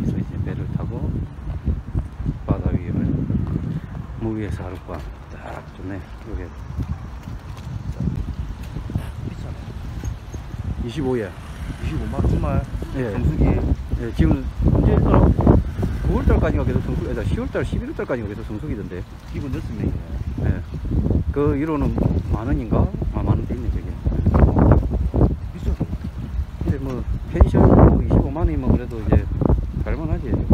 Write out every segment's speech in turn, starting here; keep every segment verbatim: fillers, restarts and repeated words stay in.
여기서 이제 배를 타고 바다 위를 물 위에서 하룻밤 딱 좋네. 여기 비싸네. 이십오 예. 이십오만 원 주말. 예. 정수기. 예, 지금 언제더라? 구월 달까지가 계속 성수기, 아니다, 시월 달, 십일 월 달까지가 계속 성수기던데. 기본 여섯 명이네. 예. 그 이로는 만 원인가? 아, 만 원대 있네, 저게. 비싸. 근데 뭐, 펜션 뭐 이십오만 원이면 그래도 이제, 갈만하지. 예.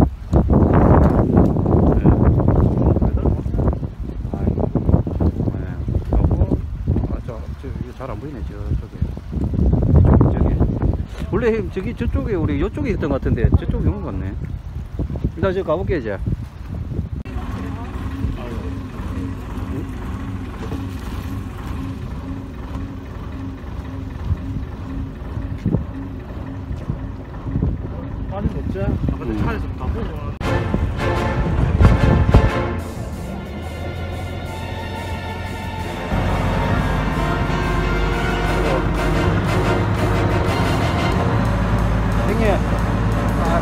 잘 안 보이네, 저쪽에. 저기, 저기. 원래 저기 저쪽에 우리 이쪽에 있던 것 같은데 저쪽에 온 것 같네. 일단 저 가볼게 이제. 아니 없지? 아까 음. 차에서 다 보고. 형님. 아,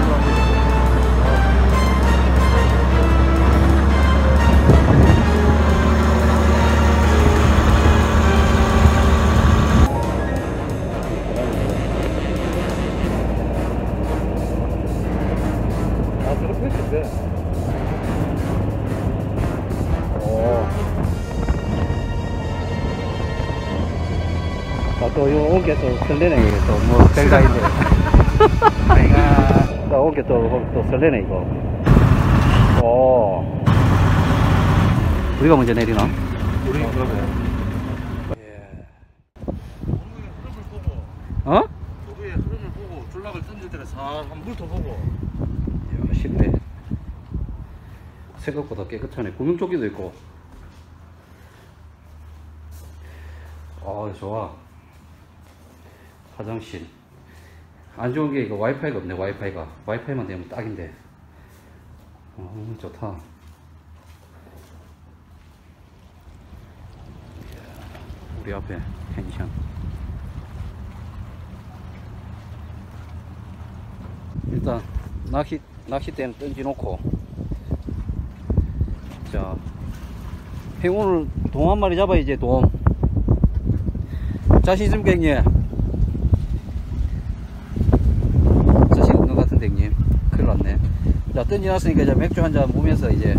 아, 저렇게 했는데. 오. 아, 또, 요, 온게 또, 설레네, 이게 또, 뭐, 별다 있네. 아이가. 나 온게 또, 또 설레네, 이거. 오. 우리가 먼저 내리나? 우리 그러면. 예. 도로의 흐름을 보고, 어? 도로의 흐름을 보고, 줄락을 던질 때는 살한 물더 보고. 이야, 쉽네. 생각보다 깨끗하네. 구명조끼도 있고. 아, 좋아. 화장실. 안 좋은 게 이거 와이파이가 없네, 와이파이가. 와이파이만 되면 딱인데. 어, 좋다. 이야, 우리 앞에 펜션. 일단, 낚시, 낚싯대는 던져놓고. 자, 형 오늘 돔 한 마리 잡아야지, 돔. 자신 있습니까, 형님? 자신 없는 것 같은데, 형님. 큰일 났네. 자, 던져놨으니까 이제 맥주 한 잔 보면서 이제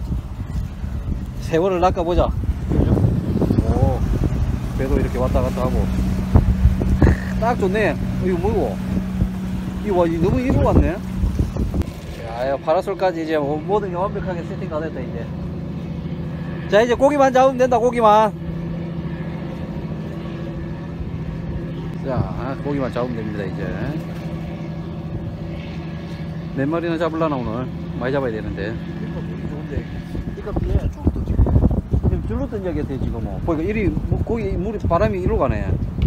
세월을 낚아보자. 오, 배도 이렇게 왔다 갔다 하고. 딱 좋네. 이거 뭐고? 이거 와, 이거 너무 이로 왔네. 야, 파라솔까지 이제 모든 게 완벽하게 세팅 다 됐다, 이제. 자, 이제 고기만 잡으면 된다, 고기만. 자, 고기만 잡으면 됩니다, 이제. 몇 마리나 잡으려나, 오늘? 많이 잡아야 되는데. 이거 보기 좋은데. 이거 비에 쭉 던지고. 지금 줄로 던져야겠대, 지금 뭐. 보니까 이리, 고기, 물이, 바람이 이리로 가네.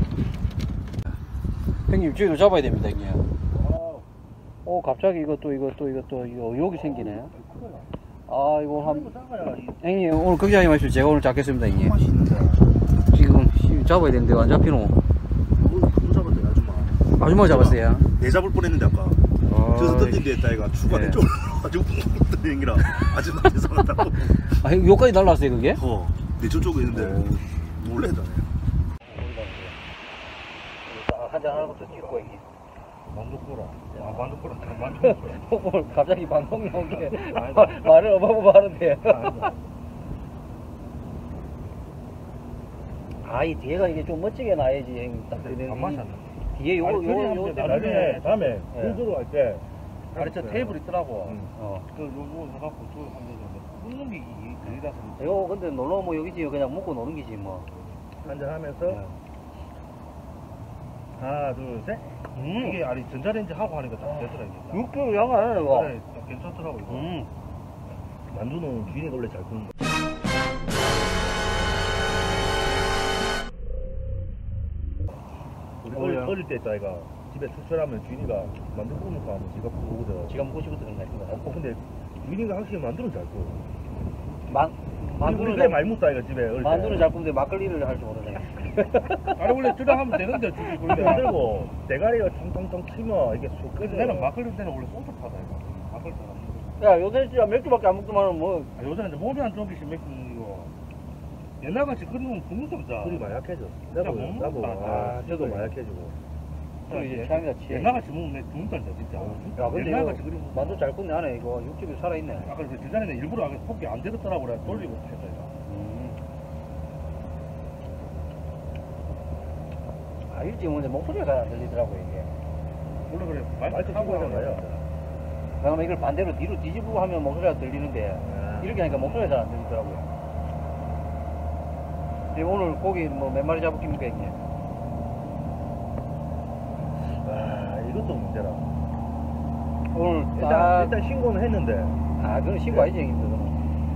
형님, 저기도 잡아야 됩니다, 형님. 오, 갑자기 이것도, 이것도, 이것도, 이거, 여기 생기네. 아, 이거 한. 형님, 오늘 걱정하지 마시고, 제가 오늘 잡겠습니다, 형님. 맛이 있는데. 지금 잡아야 되는데, 안 잡히노? 못 잡았대, 아줌마. 아줌마 잡았어요. 내 잡을 뻔했는데, 아까. 아, 저기서 던진 데 했다, 이가. 추가 네. 내 쪽으로 가지고 던진 얘기라. 아줌마 죄송하다고. 아, 형, 여기까지 날라왔어요, 그게? 어, 내 저쪽에 있는데. 몰래 했다네. 한잔 하는 것도 찍고, 형님. 만두꼬라. 아, 만두꼬라. 만두꼬라. 오늘 갑자기 방송 나온 게 말을 어마어마 하는데. 아, 이 뒤에가 이게 좀 멋지게 나야지, 형님. 딱 그런. 안 마셨나? 뒤에 요거, 요거, 요거. 나중에, 다음에, 예. 풀주로 갈 때. 아니 저 테이블 있더라고. 응. 어. 그 요거 해갖고 저 하면 굽는 게 그리라서 이거 근데 놀러 뭐 여기지, 그냥 먹고 노는 기지, 뭐. 한잔 하면서. 네. 하나, 둘, 셋. 음. 이게 아니 전자레인지 하고 하니까 딱 되더라 이게. 육 개월 양안 하네, 이거. 그래, 딱 괜찮더라고 이거. 음. 만두는 주인이가 원래 잘 구는 거. 우리 어릴, 뭐야? 어릴 때 있다, 아이가. 집에 출출하면 주인이가 만두 구우니까 하면 지가 구우거든. 지가 먹고 싶어서 그런 거 아닙니다. 어, 근데 주인이가 확실히 만두는 잘 구워. 만, 우리 만두는 꽤 잘, 많이 묻다, 아이가 집에 어릴 때. 만두는 잘 굽는데 막걸리를 할 줄 모르네. 아니 원래 저래 하면 되는데 주기 근데 그런데. 만들고 대가리가 통통 탕탕 치면 이게 쑥 끓여. 내는 막걸리 때는 원래 소주 파다 이거. 막걸리 잘안 먹어. 야 요새 진짜 맥주밖에 안 먹더만 뭐 아, 요새는 이제 몸이 안 좋으시 맥주 먹는 거. 옛날같이 그리면 굶는 없다. 술이 마약해져. 진짜 나도 못 나도 먹는다. 아, 아, 저도 저도 마약해지고. 술이 이제 취향이다 취해. 옛날같이 먹으면 굶는다 진짜. 야 근데 옛날같이 이거 그리면. 만두 잘 굽네 안에 이거 육즙이 살아있네. 아까 그 디자인에 일부러 아까 포기 안 되겠더라고 그래 돌리고 했다 이거. 음. 아 일찍 오는데 목소리가 잘 안 들리더라고 이게. 원래 그래 마이크 타고 끼고 하잖아요. 그러면 이걸 반대로 뒤로 뒤집고 하면 목소리가 들리는데 아. 이렇게 하니까 목소리가 잘 안 들리더라고요. 근데 오늘 고기 뭐 몇 마리 잡을깁니까 이게? 와, 이것도 문제라. 오늘 일단 딱 일단 신고는 했는데. 아 그건 신고 아니지 형님들 그거는.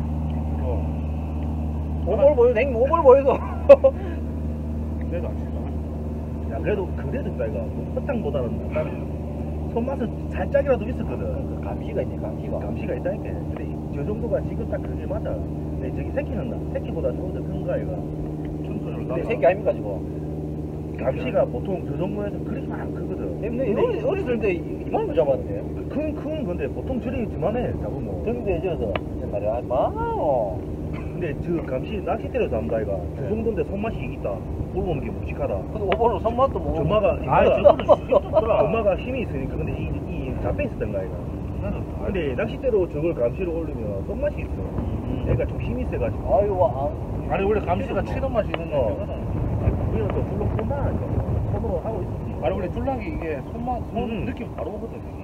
어. 오볼 보여도 형님 오볼 보여도 내가 안 치잖아. 야, 그래도 그래도 내가 허탕보다는 나는 손맛은 살짝이라도 있었거든. 감시가 있네 감시가. 감시가 있다니까. 근데 이- 저 정도가 지금 딱 그게 맞아. 근데 저기 새끼는 나. 새끼보다 조금 더 큰 거 아이가. 천천히 근데 새끼 아닙니까 지금? 감시가 보통 저 정도에서 그렇게 안 크거든. 근데 어리, 어렸을 때 이만한 거 잡았는데. 큰, 큰 건데 보통 저리 저만해 잡으면. 등대에 져서 옛날에 아 많어. 근데 저 감시 낚싯대로 잡는다 아이가. 저 네. 정도인데 손맛이 이기다. 올라오는 게 묵직하다. 근데 오버는 손맛도 못 전마가 아 저거는 쉽더라. 전마가 힘이 있으니까 근데 이, 이 잡혀 있었던 거 아이가. 근데 낚싯대로 저걸 감시로 올리면 손맛이 있어. 음. 얘가 좀 힘이 세가지고. 아이고 아. 아니 원래 감시가 치던 맛이 있는데 어. 저거는 우리는 또 불로 손만 하니까 손으로 하고 있었지. 아니 원래 줄락이 이게 손맛 손 음. 느낌 바로 오거든 이게.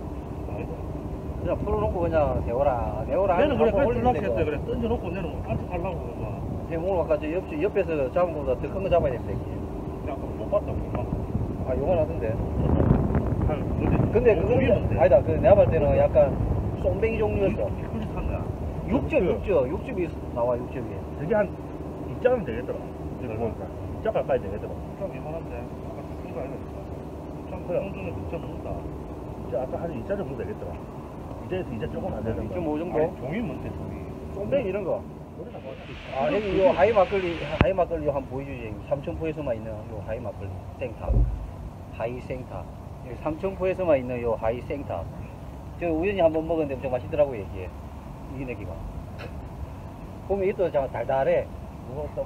그냥 풀어놓고 그냥 데워라 데워라 내는 그래 그래 올리면 줄락 되고. 했대 그래 던져놓고 내는 안쪽하려고 막 형 오늘 아까 저 옆, 옆에서 잡은 거보다 더 큰 거 잡아야 된다 이게. 그냥 못 봤다 못 봤다. 아 요건 하던데. 한 근데 근데 뭐 그거는 보이는데. 아니다 그 내가 봤을 때는 약간 쏨뱅이 종류였어. 그릇한 거야. 육즙 육즙 육즙이 나와 육즙이. 저게 한 이짜면 되겠더라. 이거 얼마? 보니까 이짜 가까이 되겠더라. 좀 이만한데 아까 큰거 아니야? 좀 그래. 정도는 그쳐 먹는다. 이짜 아까 한 이짜 정도 되겠더라. 이자에서 이자 조금 안 되는 이 거. 점 오 정도? 아니 종이 뭔데 종이? 쏨뱅이 이런 거. 우리가 뭐 아, 형님, 요 하이 막걸리, 하이 막걸리 요 한번 보여주지, 형님. 삼천포에서만 있는 요 하이 막걸리, 생탑. 하이 생탑. 여기 삼천포에서만 있는 요 하이 생탑. 저 우연히 한번 먹었는데 엄청 맛있더라고요, 이게. 이게 내기가. 보면 이것도 참 달달해. 뭐가 없다고?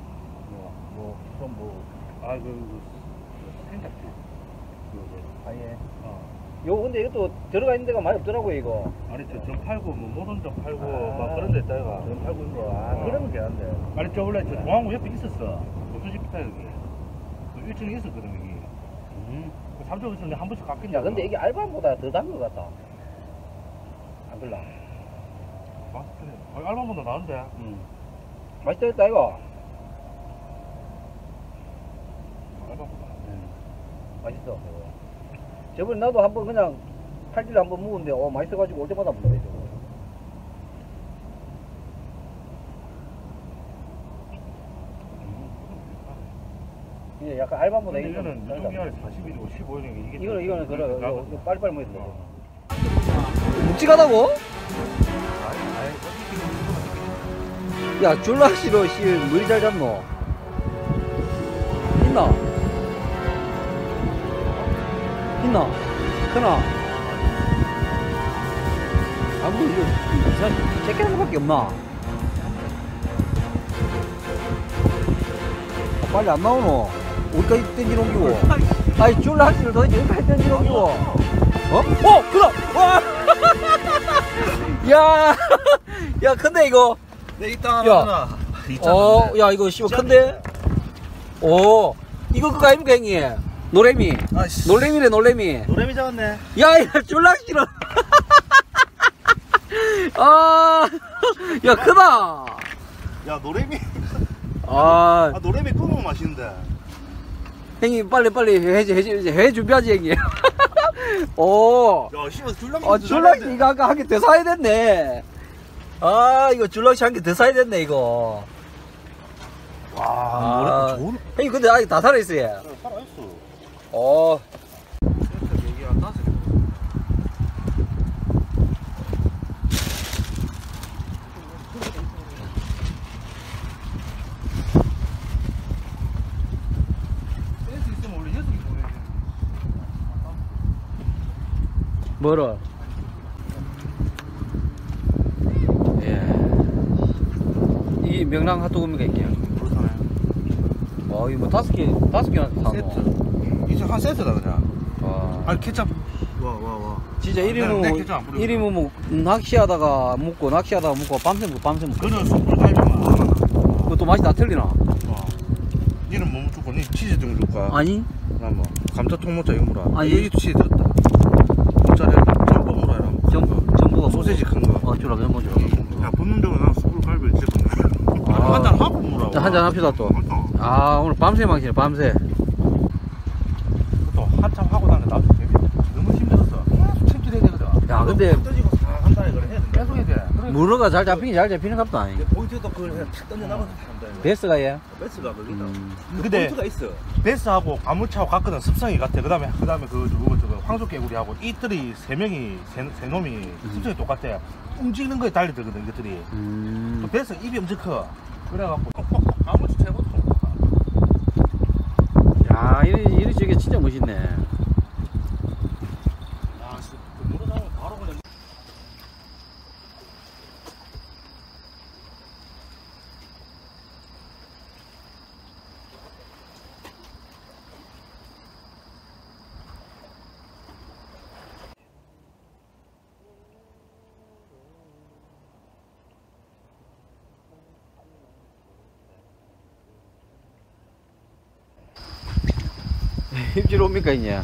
뭐좀뭐 아그 그, 생각지. 하이에. 어. 요, 근데 이것도 들어가 있는 데가 많이 없더라고요, 이거. 아니 저점 팔고 뭐 모든 점 팔고 아, 막 그런 데 있다 이가. 전 팔고 있는 거. 아, 어. 그러면 괜찮네. 아니 저 원래 저 중앙구 옆에 있었어. 무슨 집이다 여기. 그 일 층에 있었거든 여기. 음. 그 삼 층에 있었는데 한 번씩 깎였냐. 야, 근데 이게 알밤보다 더 단 것 같다. 안 그럴라? 맛있네. 아, 알바보다 나은데. 음. 맛있다 했다, 이거. 알바보다. 음. 맛있어. 이거. 저번에 나도 한번 그냥 팔길래 한번 먹었는데 어 맛있어가지고 올 때마다 먹네 저거. 이게 약간 알밤보다 근데 이게 좀 이거는 다르다. 유통기한이 사십 일이고 십오 일이고 이게. 이거는 이거는 그래 나도- 이거, 이거 빨리빨리 먹어야 돼. 어. 묵직하다고? 야 줄라시로 씨 물이 잘 잡노? 있나? 있나? 크나? 아무 이거 이상 새끼한 거밖에 없나? 아, 빨리 안 나오노? 어디까지 땡기러 옮기고? 아이 줄라시를 도대체 어디까지 땡기러 옮기고? 어? 어! 그럼! 와! 야! 야 근데 이거 내 이따 야. 어, 야, 이거 씨발 큰데? 오, 이거 그거 아닙니까, 형님? 노래미. 아이씨. 놀래미래, 놀래미. 노래미 잡았네. 야, 야, 졸라 싫어. 아, 야, 크다. 야 노래미. 아, 아 노래미 구우면 맛있는데. 형님, 빨리, 빨리 해, 해, 해, 해 준비하지, 형님. 오, 야 씨발 줄랑. 아, 줄락시 이거 아까 한 개 더 사야 됐네. 아, 이거 줄락시 한 개 더 사야 됐네, 이거. 와 아, 노래 좋은. 형님, 근데 아직 다 살아있어요. 살아있어. 어. 얘기 안 나서. 센스 있으면 원래 여섯 개 보내야 돼. 뭐를? 예. 이 명랑 핫도그입니까 이게? 그렇잖아요. 와 이거 뭐 다섯 개 다섯 개나 사노. 세트. 이제 한 세트다 그냥. 와. 아니 케찹. 와 와 와. 진짜 내- 이리면 내 케찹 안 뿌려. 이리면 뭐 낚시하다가 먹고 낚시하다가 먹고 밤새 먹고 밤새 먹고. 그는 숯불 갈비만 하나. 그것도 맛이 다 틀리나? 어. 니는 뭐 줄까? 니 치즈 좀 줄까? 아니? 나 뭐 감자 통모짜 이거 뭐라? 아니. 여기도 치즈 들었다. 모짜렐 전부 뭐라 해라. 전 전부가 소세지 큰 거. 어 주라 전부 주라. 야 붙는 데가 난 숯불 갈비를 찍었네. 아. 한잔 하고 뭐라고. 한잔 합시다 또. 맞다. 아 오늘 밤새 망치네 밤새. 또 한참 하고 나면 나도 되게 너무 힘들었어. 계속 챙겨야 되거든. 야, 근데- 떠지고 다 한다에 그래 해야 돼. 계속 해야 돼. 그래. 문어가 잘 잡히긴 잘 잡히는 갑다. 아니. 포인트도 그걸 그냥 탁 던져 나가서 한다. 이거. 베스가 얘. 베스가 거기다. 음. 근데 포인트가 있어. 베스하고 가무차하고 갔거든. 습성이 같아. 그다음에 그다음에 그 누구 저거 황소개구리하고 이들이 세 명이 세, 세 놈이 습성이 똑같아. 움직이는 거에 달리들거든 이것들이. 음. 또 베스 입이 엄청 커. 그래갖고 톡톡톡 가무치 최고도. 야 이리 이리 저게 진짜 멋있네. 야, 씨, 그 물어 나오면 바로 그냥. 입질 옵니까 이제?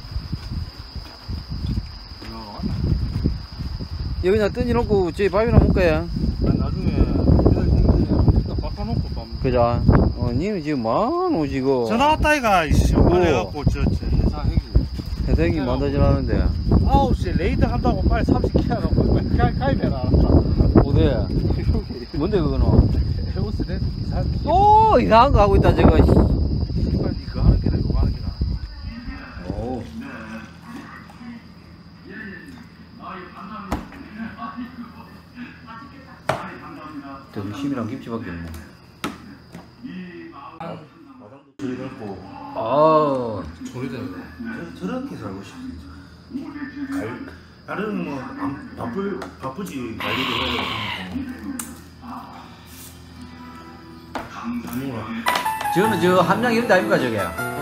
여기 그냥 던져놓고 저기 밥이나 먹을까요? 나중에 애들 생기면 딱 바꿔놓고 밥. 그자. 어 님이 지금 뭐하노 지금? 전화 왔다 이가 이씨 뭐? 그래갖고 저, 저 회사 회기 회색이 만들어지라는데. 아홉 시에 레이드 한다고 빨리 삼십 개 하라고 빨리 가, 가입해라. 어디? 뭔데 그거는? 헤어스 레이드 이상 또 이상한 거 하고 있다 저거. 씨. 빨리 이거 하는 게나 이거 하는 게나. 오. 등심이랑 김치밖에 없네. 저리 갖고 아. 조리되는 거. 저, 저렇게 살고 싶어. 갈 다른 뭐 안, 바쁠 바쁘지 관리도 해야 되고. 저는 저 함량 이런 데 아닙니까 저게?